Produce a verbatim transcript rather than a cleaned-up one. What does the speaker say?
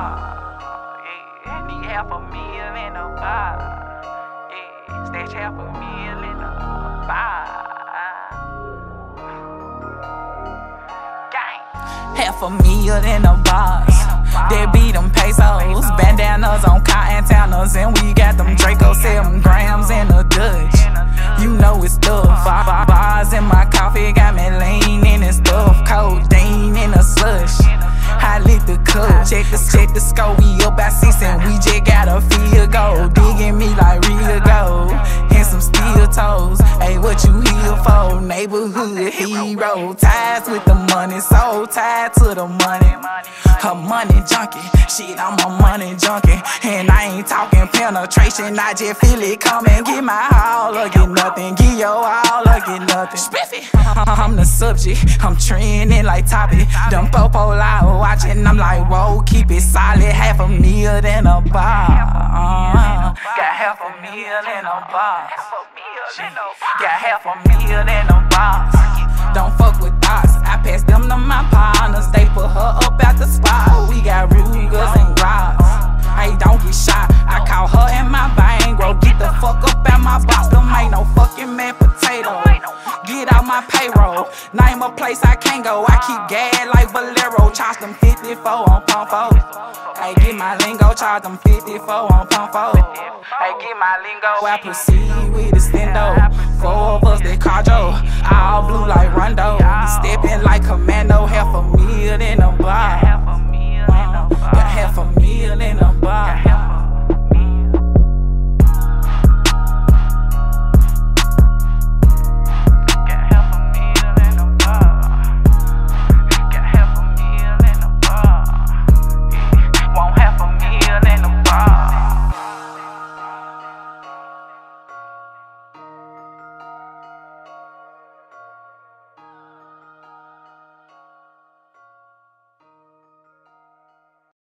bar. Yeah, need half a meal in a bar. Yeah, stash half a meal in a bar. Half a meal in a box. They beat them pesos, bandanas on cotton towns, and we got them Draco seven grams in a Dutch. You know it's tough. Bars in my coffee got me lean in this stuff. Codeine in a slush. I lit the cup. Check the check the scope. We up by six and we just got a field goal. Digging me like real gold. And some steel toes. Hey, what you here for? Neighborhood hero. Ties with the money, so tied to the money. Her money junkie. Shit, I'm a money junkie. And I ain't talking penetration. I just feel it coming. Get my all or get nothing. Get your all or get nothing. Spiffy. I'm the subject. I'm trending like Toppy. Them popo loud watching. I'm like, whoa, keep it solid. Half a meal in a bar. Uh, got half a meal in a bar. Got half a meal in a box. Don't fuck with dogs. I pass them to my partners. They put her up at the spot. We got Rugers and Glocks. Hey, don't get shot. I call her in my bankroll. Get the fuck up at my box. Them ain't no fucking man potato. Get out my payroll. Name a place I can't go. I keep gas like Valero. Charge them fifty-four on pump four. Hey, get my lingo. Charge them fifty-four on pump four. Hey, get my lingo. I proceed with the stendo. Four of us, they cardio. All blue like Rondo. Stepping like Commando. Half a meal in a bar. Got half a meal in a